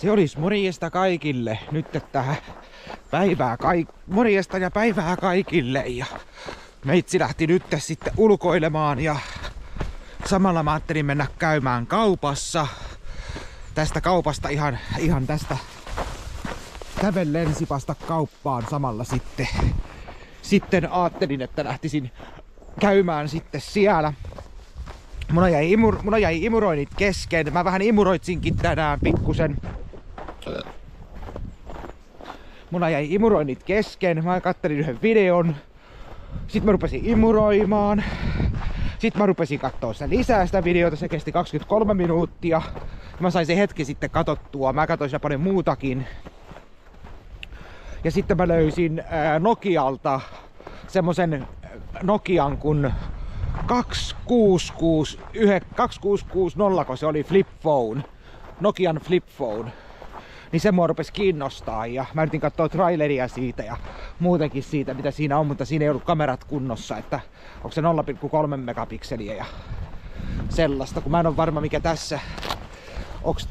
Se olisi morjesta kaikille. Nyt tähän morjesta ja päivää kaikille. Ja meitsi lähti nyt sitten ulkoilemaan ja samalla mä ajattelin mennä käymään kaupassa. Tästä kaupasta ihan tästä kävellen sipasta kauppaan samalla sitten. Sitten ajattelin, että lähtisin käymään sitten siellä. Mulla jäi imuroinnit kesken. Mä vähän imuroitsinkin tänään pikkusen. Mulla jäi imuroinnit kesken. Mä kattelin yhden videon. Sitten mä rupesin imuroimaan. Sitten mä rupesin kattoo sitä lisää sitä videota. Se kesti 23 minuuttia. Mä sain sen hetki sitten katsottua. Mä katsoin sitä paljon muutakin. Ja sitten mä löysin Nokialta semmosen Nokian kun 2660, kun se oli flip phone. Nokian flip phone. Niin se mua rupesi kiinnostaa ja mä yritin katsoa traileria siitä ja muutenkin siitä mitä siinä on, mutta siinä ei ollut kamerat kunnossa, että onko se 0,3 megapikseliä ja sellaista, kun mä en ole varma mikä tässä. Onks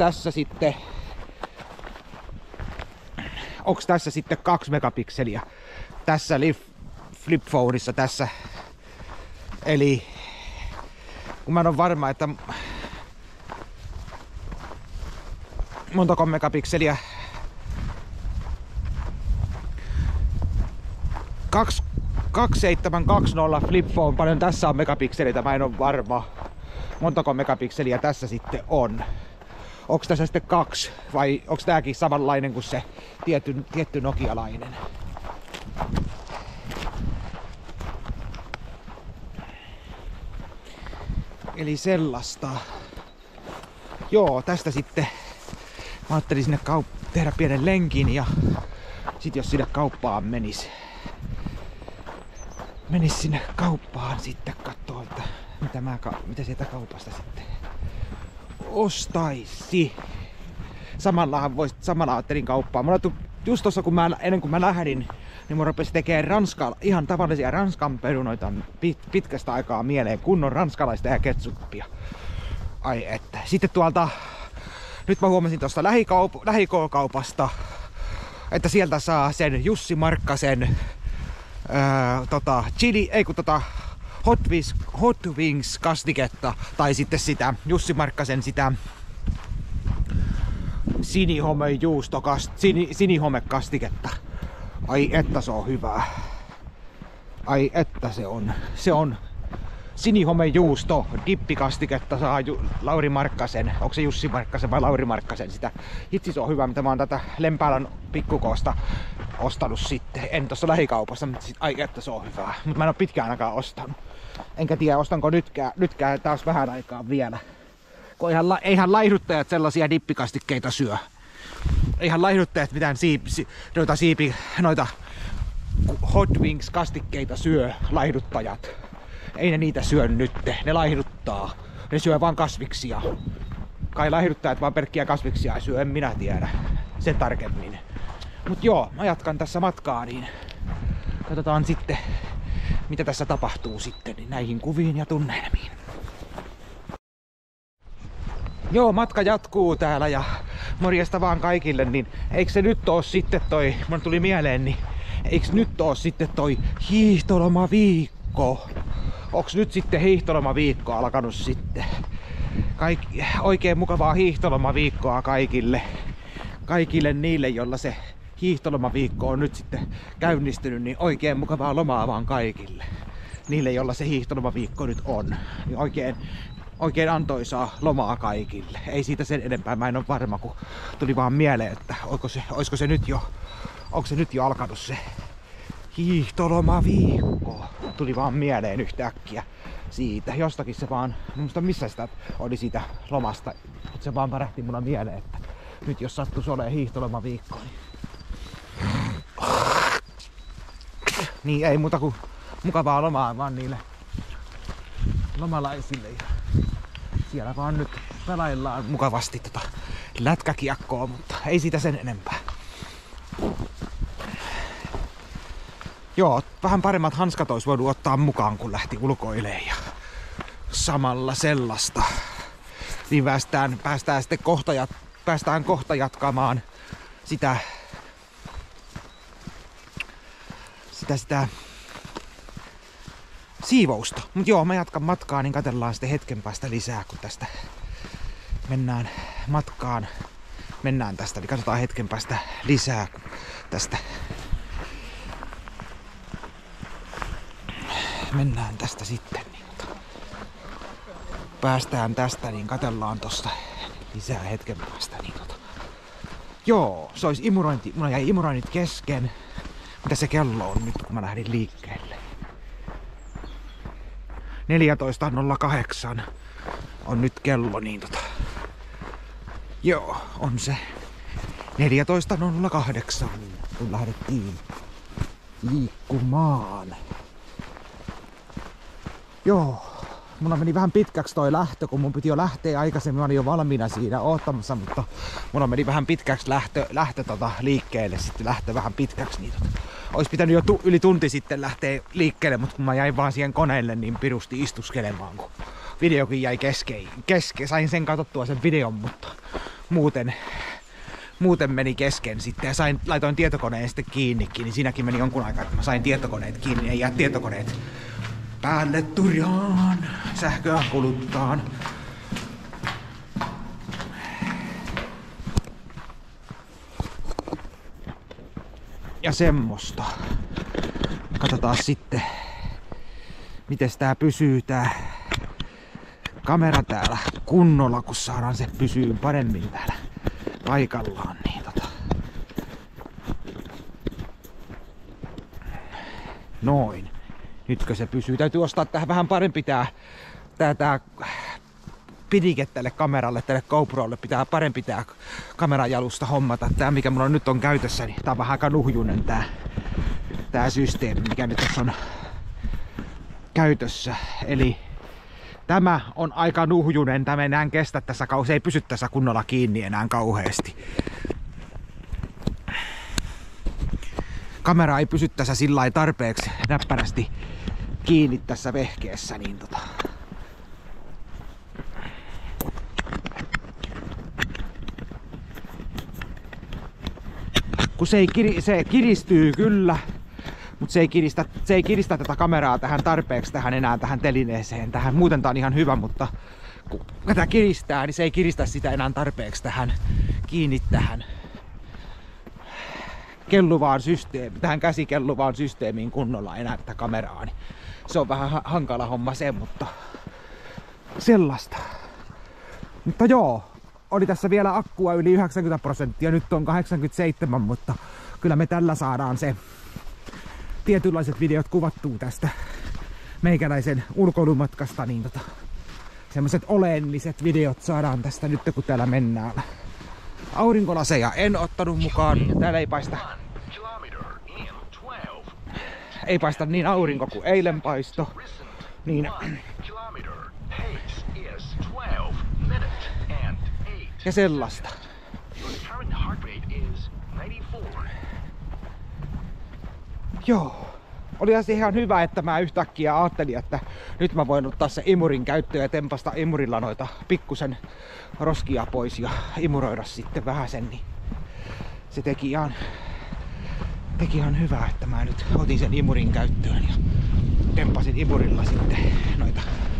tässä sitten 2 megapikseliä tässä flip phoneissa tässä. Eli kun mä en ole varma, että montako megapikseliä 2720 flip phone, paljon tässä on megapikseleitä, mä en ole varma montako megapikseliä tässä sitten on. Onko tässä sitten 2 vai onko tääkin samanlainen kuin se tietty nokialainen? Eli sellaista. Joo, tästä sitten mä ajattelin sinne tehdä pienen lenkin ja sit jos sinne kauppaan menis sinne kauppaan sitten kattoo, että mitä sieltä kaupasta sitten ostaisi. Samalla ajattelin kauppaa. Mulla just tossa ennen kuin mä lähdin, niin mun rupesi tekemään ihan tavallisia Ranskan perunoita pitkästä aikaa mieleen, kunnon ranskalaista ja ketsuppia. Ai että. Sitten tuolta, nyt mä huomasin tuosta lähikaupasta, että sieltä saa sen Jussi Markkasen Hot Wings kastiketta, tai sitten sitä Jussi Markkasen sitä sinihomekastiketta. Ai että se on hyvää. Ai että se on sinihomejuusto dippikastiketta saa Lauri Markkasen. Onko se Jussi Markkasen vai Lauri Markkasen sitä? Itse se on hyvä, mitä mä oon tätä Lempäälän pikkukoosta ostanut sitten. En tossa lähikaupassa, mutta ai että se on hyvää. Mutta mä en oo pitkään aikaa ostanut. Enkä tiedä ostanko nytkään taas vähän aikaa vielä. Kun eihän laihduttajat sellaisia dippikastikkeita syö. Eihän laihduttajat mitään noita Hot Wings kastikkeita syö laihduttajat. Ei ne niitä syö nyt, ne laihduttaa. Ne syö vaan kasviksia. Kai laihduttajat vaan pelkkiä kasviksia syö, en minä tiedä sen tarkemmin. Mut joo, mä jatkan tässä matkaa, niin katsotaan sitten mitä tässä tapahtuu sitten niin näihin kuviin ja tunnelmiin. Joo, matka jatkuu täällä ja morjesta vaan kaikille, niin eikö se nyt oo sitten mun tuli mieleen, niin eikö nyt oo sitten toi hiihtolomaviikko? Onks nyt sitten hiihtolomaviikko alkanut sitten? Oikein mukavaa hiihtolomaviikkoa kaikille niille, jolla se hiihtolomaviikko on nyt sitten käynnistynyt, niin oikein mukavaa lomaa vaan kaikille. Niille, jolla se hiihtolomaviikko nyt on, niin oikein antoisaa lomaa kaikille. Ei siitä sen enempää, mä en ole varma, kun tuli vaan mieleen, että olisiko se nyt jo alkanut se hiihtolomaviikko. Tuli vaan mieleen yhtäkkiä siitä. Jostakin se vaan, muista missä sitä oli siitä lomasta, mutta se vaan pärähti mulla mieleen, että nyt jos sattuisi olemaan hiihtolomaviikko, niin ei muuta kuin mukavaa lomaa vaan niille lomalaisille. Ja siellä vaan nyt pelaillaan mukavasti lätkäkiekkoa, mutta ei siitä sen enempää. Joo, vähän paremmat hanskat olisi voinut ottaa mukaan, kun lähti ulkoilemaan ja samalla sellaista. Niin päästään sitten kohta ja päästään kohta jatkamaan sitä siivousta. Mut joo, mä jatkan matkaa, niin katsellaan sitten hetken päästä lisää, kun tästä mennään matkaan. Mennään tästä, niin katsotaan hetken päästä lisää tästä. Mennään tästä sitten. Niin päästään tästä, niin katsellaan tosta lisää hetken päästä. Niin joo, se olisi imurointi. Mulla jäi imuroinnit kesken. Mitä se kello on nyt, kun mä lähdin liikkeelle? 14.08 on nyt kello, niin joo, on se 14.08, kun lähdettiin liikkumaan. Joo, mulla meni vähän pitkäksi toi lähtö, kun mun piti jo lähteä aikaisemmin, mä olin jo valmiina siinä oottamassa, mutta mulla meni vähän pitkäksi lähtö liikkeelle, sitten lähtö vähän pitkäksi. Niin olisi pitänyt jo yli tunti sitten lähteä liikkeelle, mutta kun mä jäin vaan siihen koneelle, niin pirusti istuskelemaan, kun videokin jäi kesken. Sain sen katsottua sen videon, mutta muuten meni kesken sitten ja laitoin tietokoneen sitten kiinnikin, niin siinäkin meni jonkun aikaa, että mä sain tietokoneet kiinni ja jää tietokoneet päälle turjaan, sähköä kuluttaan. Ja semmoista. Katsotaan sitten, miten tää pysyy tää kamera täällä kunnolla, kun saadaan se pysyy paremmin täällä paikallaan. Niin noin. Nytkö se pysyy? Täytyy ostaa tähän vähän parempi tää pidike tälle kameralle, tälle GoProlle. Pitää parempi tää kamerajalusta hommata. Tää mikä mulla nyt on käytössä, niin tää on vähän aika nuhjunen tää systeemi, mikä nyt tässä on käytössä. Eli tämä on aika nuhjunen. Tämä ei enää kestä tässä, se ei pysy tässä kunnolla kiinni enää kauheasti. Kamera ei pysy tässä sillä tarpeeksi näppärästi kiinni tässä vehkeessä, niin kun se kiristyy kyllä, mutta se ei kiristä tätä kameraa tarpeeksi enää tähän telineeseen. Muuten tää on ihan hyvä, mutta kun tätä kiristää, niin se ei kiristä sitä enää tarpeeksi kiinni tähän käsikelluvaan systeemiin kunnolla enää tätä kameraa. Niin se on vähän hankala homma se, mutta sellaista. Mutta joo, oli tässä vielä akkua yli 90%, nyt on 87%, mutta kyllä me tällä saadaan se tietynlaiset videot kuvattua tästä meikäläisen ulkoilumatkasta, niin semmoset oleelliset videot saadaan tästä nyt, kun täällä mennään. Aurinkolaseja en ottanut mukaan, täällä ei paista niin aurinko kuin eilen paisto, niin ja sellaista. Joo. Oli se ihan hyvä, että mä yhtäkkiä ajattelin, että nyt mä voin ottaa se imurin käyttöön ja tempasta imurilla noita pikkusen roskia pois ja imuroida sitten vähän sen, niin se teki ihan hyvää, että mä nyt otin sen imurin käyttöön ja tempasin imurilla sitten noita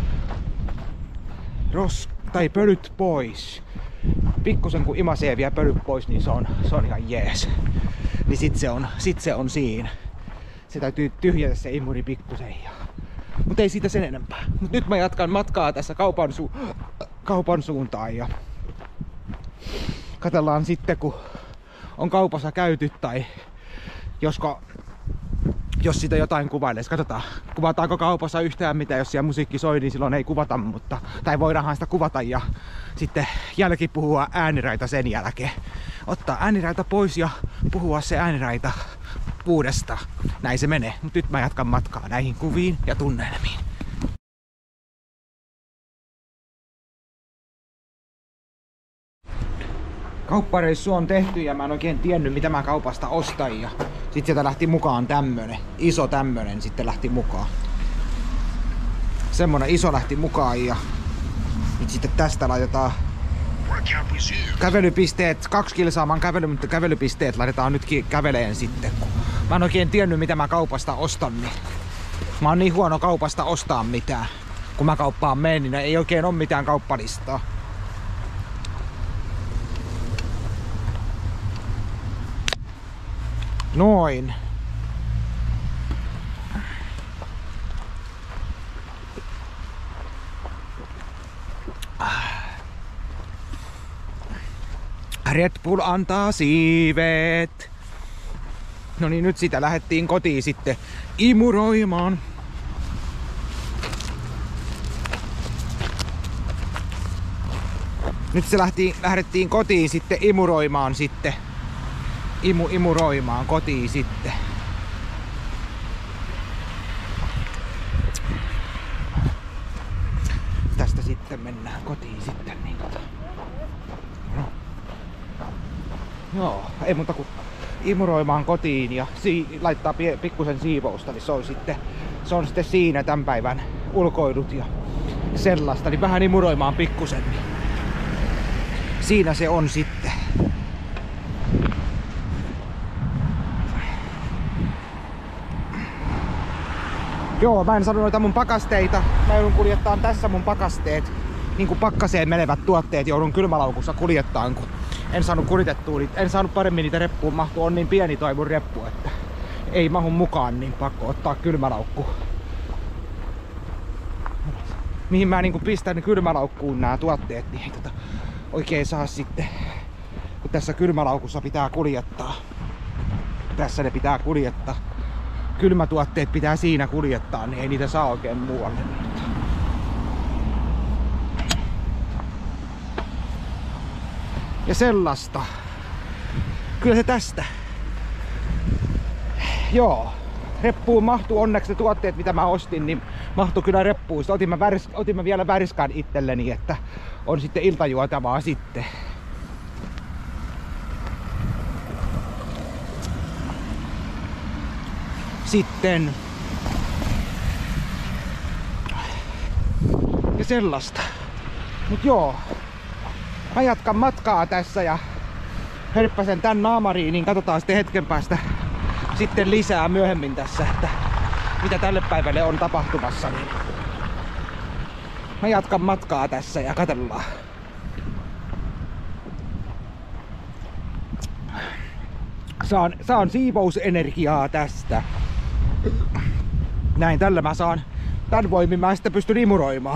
pölyt pois. Pikkusen kun imasee vielä pölyt pois, niin se on ihan jees. Niin sit se on siinä. Se täytyy tyhjätä se imuri pikkusen. Mutta ei siitä sen enempää. Mut nyt mä jatkan matkaa tässä kaupan suuntaan ja katsellaan sitten, kun on kaupassa käyty tai jos siitä jotain kuvailee. Katsotaan, kuvataanko kaupassa yhtään mitään, jos siellä musiikki soi, niin silloin ei kuvata, tai voidaanhan sitä kuvata ja sitten jälkipuhua ääniraita sen jälkeen. Ottaa ääniraita pois ja puhua se ääniraita uudestaan. Näin se menee, mutta nyt mä jatkan matkaa näihin kuviin ja tunnelmiin. Kauppareissu on tehty ja mä en oikein tiennyt mitä mä kaupasta ostan ja sit sieltä lähti mukaan iso tämmönen sitten lähti mukaan. Semmonen iso lähti mukaan ja nyt sitten tästä laitetaan Kävelypisteet, 2 kilsaamaan mutta kävelypisteet laitetaan nytkin käveleen sitten. Mä en oikein tiennyt mitä mä kaupasta ostan, niin mä oon niin huono kaupasta ostaa mitään. Kun mä kauppaan menen, niin ei oikein ole mitään kauppalistaa. Noin. Red Bull antaa siivet. No niin, nyt sitä lähdettiin kotiin sitten imuroimaan. Nyt se lähdettiin kotiin sitten imuroimaan sitten. Imuroimaan kotiin sitten. Tästä sitten mennään kotiin sitten niin no. Joo, ei muuta kuin imuroimaan kotiin ja laittaa pikkusen siivousta, niin se on sitten siinä tämän päivän ulkoilut ja sellaista, niin vähän imuroimaan pikkusen. Niin siinä se on sitten. Joo, mä en sano noita mun pakasteita. Mä joudun kuljettaan tässä mun pakasteet. Niin kuin pakkaseen menevät tuotteet joudun kylmälaukussa kuljettaan, kun en saanut kuritettua niitä. En saanut paremmin niitä reppuun mahtua. On niin pieni toi mun reppu, että ei mahu mukaan, niin pakko ottaa kylmälaukku. Mihin mä niin kuin pistän kylmälaukkuun nämä tuotteet, niin ei oikein saa sitten. Kun tässä kylmälaukussa pitää kuljettaa. Tässä ne pitää kuljettaa. Kylmätuotteet pitää siinä kuljettaa, niin ei niitä saa oikein muualle. Ja sellaista. Kyllä se tästä. Joo. Reppuun mahtuu onneksi ne tuotteet mitä mä ostin, niin mahtuu kyllä reppuun. Otin mä vielä väriskan itselleni, että on sitten iltajuotavaa sitten. Sitten. Ja sellaista. Mut joo. Mä jatkan matkaa tässä ja hörppäsen tän naamariin, niin katsotaan sitten hetken päästä sitten lisää myöhemmin tässä, että mitä tälle päivälle on tapahtumassa. Niin mä jatkan matkaa tässä ja katsellaan. Saan siivousenergiaa tästä. Näin, tällä mä saan. Tän voimin mä sitten pystyn imuroimaan.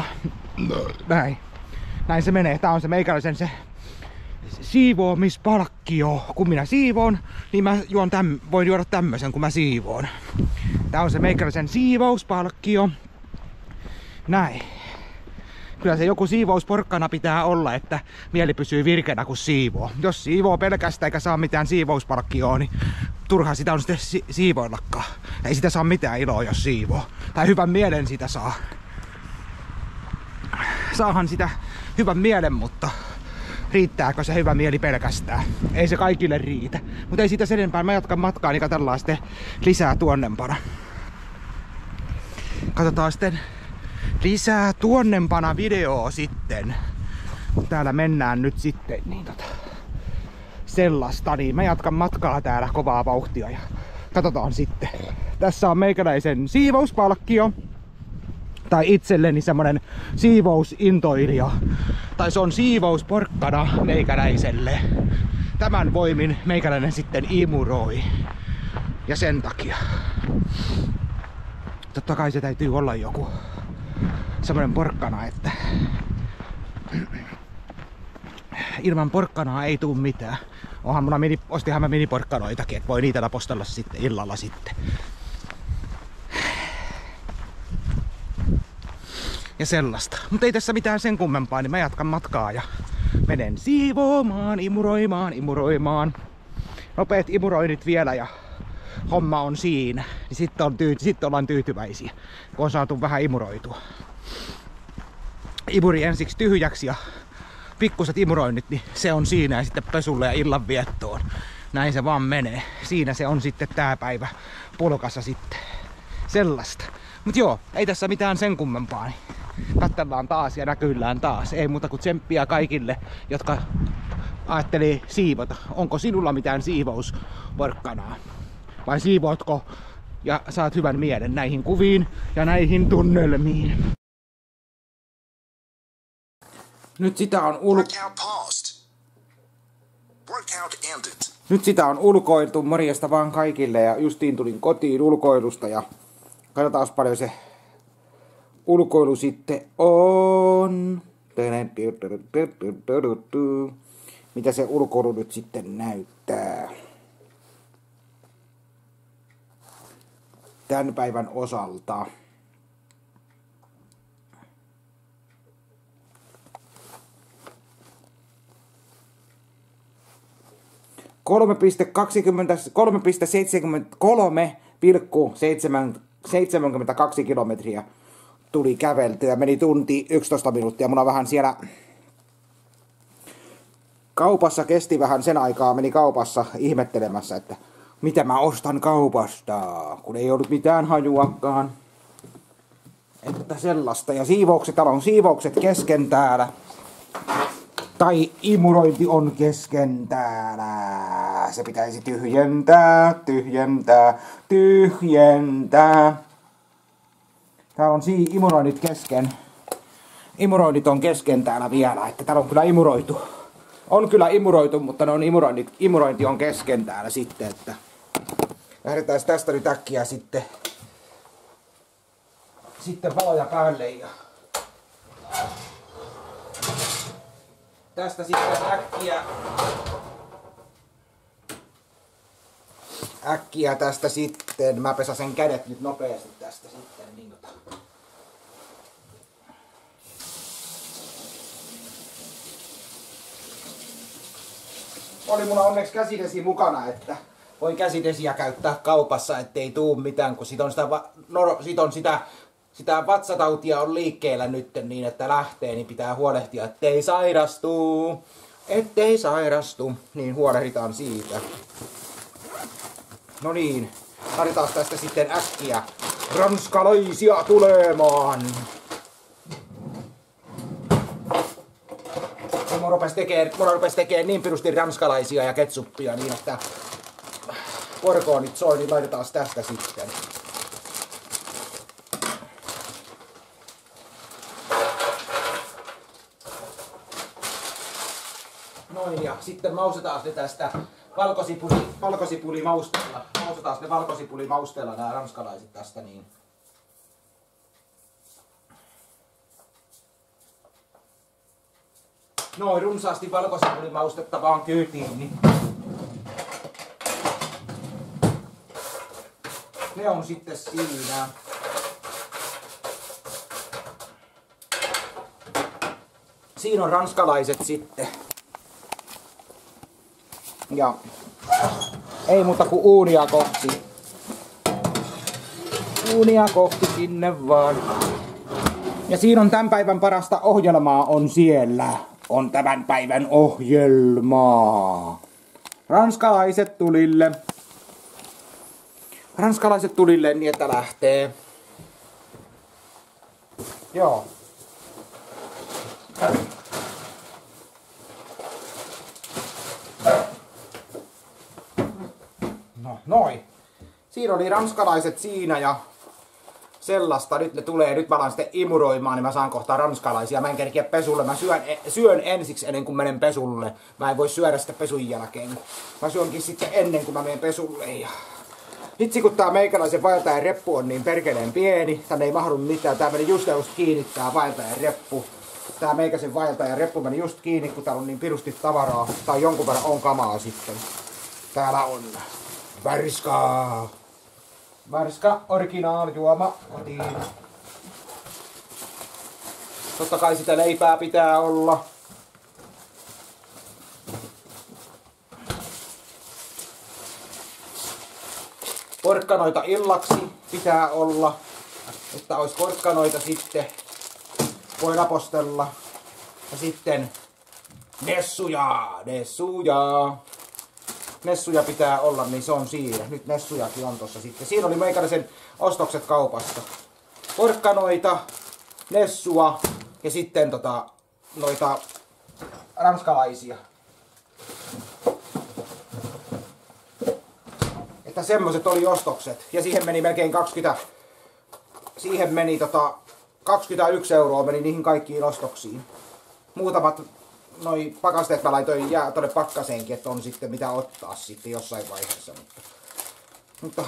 Näin se menee. Tää on se meikäläisen se siivoamispalkkio. Kun minä siivoon, niin mä voin juoda tämmösen kun mä siivoon. Tää on se meikäläisen siivouspalkkio. Näin. Kyllä se joku siivousporkkana pitää olla, että mieli pysyy virkeänä kun siivoo. Jos siivoo pelkästään eikä saa mitään siivouspalkkioa, niin turha sitä on sitten siivoillakaan. Ei sitä saa mitään iloa jos siivoo. Tai hyvän mielen sitä saa. Saahan sitä hyvän mielen, mutta riittääkö se hyvä mieli pelkästään? Ei se kaikille riitä. Mutta ei siitä sen enempää. Mä jatkan matkaa, niin katsellaan sitten lisää tuonnempana. Katsotaan sitten lisää tuonnempana videoa sitten. Täällä mennään nyt sitten niin sellaista, niin mä jatkan matkaa täällä kovaa vauhtia ja katsotaan sitten. Tässä on meikäläisen siivouspalkkio. Tai itselleni semmonen siivousintoilija. Tai se on siivousporkkana meikäläiselle. Tämän voimin meikäläinen sitten imuroi. Ja sen takia. Totta kai se täytyy olla joku semmonen porkkana, että ilman porkkanaa ei tuu mitään. Ostihan mä miniporkkanoitakin, että voi niitä napostella sitten illalla sitten. Ja sellaista. Mutta ei tässä mitään sen kummempaa, niin mä jatkan matkaa ja menen siivoamaan, imuroimaan. Nopeet imuroinnit vielä ja homma on siinä. Niin sitten ollaan tyytyväisiä, kun on saatu vähän imuroitua. Imuri ensiksi tyhjäksi ja pikkuset imuroinnit, niin se on siinä ja sitten pesulle ja illanviettoon. Näin se vaan menee. Siinä se on sitten tää päivä pulkassa sitten. Sellaista. Mut joo, ei tässä mitään sen kummempaa. Niin katsellaan taas ja näkyllään taas. Ei muuta kuin tsemppiä kaikille, jotka ajattelee siivota. Onko sinulla mitään siivousporkkanaa? Vai siivootko ja saat hyvän mielen näihin kuviin ja näihin tunnelmiin? Nyt sitä on Nyt sitä on ulkoiltu, morjesta vaan kaikille ja justiin tulin kotiin ulkoilusta ja katsotaan paljon se ulkoilu sitten on. Mitä se ulkoilu nyt sitten näyttää tämän päivän osalta. Kolme pilkku 72 kilometriä tuli käveltyä. Meni tunti 11 minuuttia. Mulla vähän siellä kaupassa kesti vähän sen aikaa. Meni kaupassa ihmettelemässä, että mitä mä ostan kaupasta, kun ei ollut mitään hajuakaan. Että sellaista. Ja täällä on siivoukset kesken täällä. Tai imurointi on kesken täällä. Se pitäisi tyhjentää. Täällä on imuroinnit kesken. Imuroinnit on kesken täällä vielä. Että täällä on kyllä imuroitu. On kyllä imuroitu, mutta ne on imurointi on kesken täällä sitten. Että lähdetään tästä nyt äkkiä sitten valoja päälle ja tästä sitten äkkiä tästä sitten. Mä pesasen kädet nyt nopeasti tästä sitten. Niin Oli mulla onneksi käsidesi mukana, että voi käsidesiä käyttää kaupassa, ettei tuu mitään, kun sitä vatsatautia on liikkeellä nyt niin, että lähtee, niin pitää huolehtia, ettei sairastu, niin huolehditaan siitä. No niin, laitetaan tästä sitten äkkiä ranskalaisia tulemaan. Mulla rupesi tekemään niin pirusti ranskalaisia ja ketsuppia niin, että porkoonit soi, niin laitetaan tästä sitten. Noin, ja sitten maustetaan ne tästä valkosipuli-mausteella. Maustetaan ne valkosipuli-mausteella nämä ranskalaiset tästä niin. Noin runsaasti valkosipuli-maustetta vaan kyytiin, niin ne on sitten siinä. Siinä on ranskalaiset sitten. Ja ei muuta kuin uunia kohti. Uunia kohti sinne vaan. Ja siinä on tämän päivän parasta ohjelmaa on siellä. On tämän päivän ohjelmaa. Ranskalaiset tulille. Ranskalaiset tulille niin, että lähtee. Joo. No, noin. Siinä oli ranskalaiset siinä ja sellaista. Nyt ne tulee. Nyt mä alan sitten imuroimaan, niin mä saan kohta ranskalaisia. Mä en kerkiä pesulle. Mä syön ensiksi ennen kuin menen pesulle. Mä en voi syödä sitä pesun jälkeen. Mä syönkin sitten ennen kuin mä menen pesulle. Ja vitsi kun tää meikäläisen vaeltajan reppu on niin perkeleen pieni. Tänne ei mahdu mitään. Tää meni just kiinni tää vaeltajan reppu. Tää meikäisen vaeltajan reppu meni just kiinni, kun täällä on niin pirusti tavaraa. Tai jonkun verran on kamaa sitten. Täällä on Värska originaal juoma kotiin. Totta kai sitä leipää pitää olla. Porkkanoita illaksi pitää olla. Että olisi porkkanoita sitten. Voi lapostella. Ja sitten Nessuja pitää olla, niin se on siinä. Nyt nessujakin on tossa sitten. Siinä oli meikäläisen ostokset kaupasta. Porkkanoita, Nessua ja sitten noita ranskalaisia. Että semmoset oli ostokset. Ja siihen meni melkein 21 € meni niihin kaikkiin ostoksiin. Muutamat noi pakasteet mä laitoin tonne pakkaseenkin, että on sitten mitä ottaa sitten jossain vaiheessa. Mutta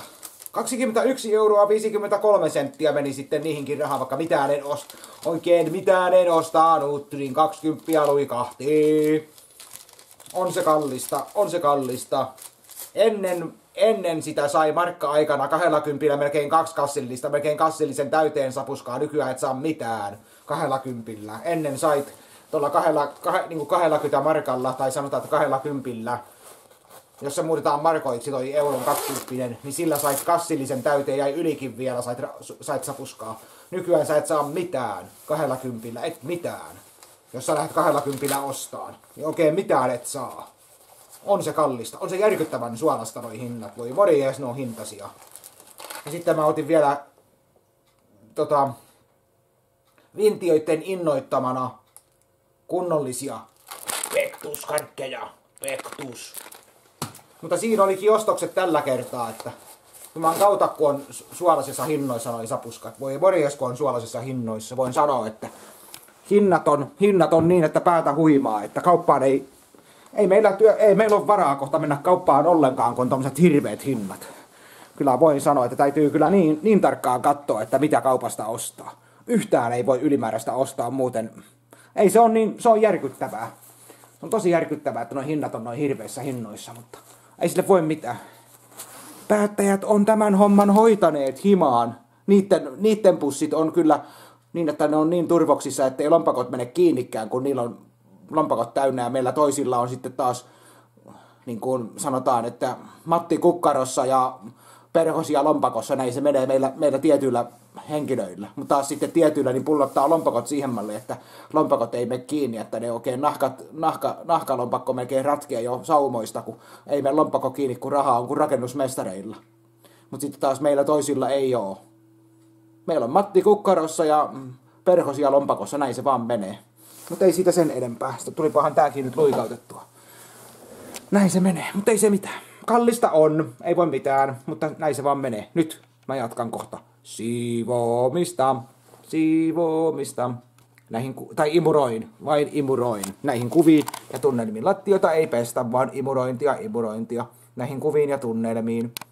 21,53 € meni sitten niihinkin rahaa, vaikka mitään en oikein mitään en ostanut, niin 20 luikahti. On se kallista. Ennen sitä sai markka-aikana 20 melkein 2 kassillista, melkein kassillisen täyteen sapuskaa, nykyään et saa mitään 20. Ennen sait tuolla 20 markalla, tai sanotaan, että 20, jos se muutetaan markoiksi toi euron 20, niin sillä sait kassillisen täyteen, jäi ylikin vielä, sait sapuskaa. Nykyään sä et saa mitään 20, et mitään. Jos sä lähdet 20 ostaan, niin oikein mitään et saa. On se kallista. On se järkyttävän suolasta noi hinnat. Voi morjes, ne on hintaisia. Ja sitten mä otin vielä vintiöitten innoittamana kunnollisia Pektus-karkkeja. Pektus. Mutta siinä olikin ostokset tällä kertaa, että juman kautta kun on suolaisissa hinnoissa noi sapuskat. Voi morjes, kun on suolaisissa hinnoissa. Voin sanoa, että hinnat on niin, että päätä huimaa. Että kauppaan ei meillä ole varaa kohta mennä kauppaan ollenkaan, kun on tommoset hirveet hinnat. Kyllä voin sanoa, että täytyy kyllä niin tarkkaan katsoa, että mitä kaupasta ostaa. Yhtään ei voi ylimääräistä ostaa muuten. Ei se on järkyttävää. Se on tosi järkyttävää, että nuo hinnat on noin hirveissä hinnoissa, mutta ei sille voi mitään. Päättäjät on tämän homman hoitaneet himaan. Niitten pussit on kyllä niin, että ne on niin turvoksissa, ettei lompakot mene kiinnikään, kun niillä on lompakot täynnä, ja meillä toisilla on sitten taas, niin kuin sanotaan, että Matti kukkarossa ja perhosia lompakossa, näin se menee meillä tietyillä henkilöillä. Mutta taas sitten tietyillä niin pullottaa lompakot siihen malliin, että lompakot ei mene kiinni, että ne oikein nahkalompakko melkein ratkee jo saumoista, kun ei mene lompakko kiinni, kun rahaa on kuin rakennusmestareilla. Mutta sitten taas meillä toisilla ei ole. Meillä on Matti kukkarossa ja perhosia lompakossa, näin se vaan menee. Mutta ei siitä sen edempää. Sitten tulipahan tääkin nyt luikautettua. Näin se menee, mutta ei se mitään. Kallista on, ei voi mitään, mutta näin se vaan menee. Nyt mä jatkan kohta siivoamista. Tai vain imuroin. Näihin kuviin ja tunnelmiin. Lattioita ei pestä, vaan imurointia. Näihin kuviin ja tunnelmiin.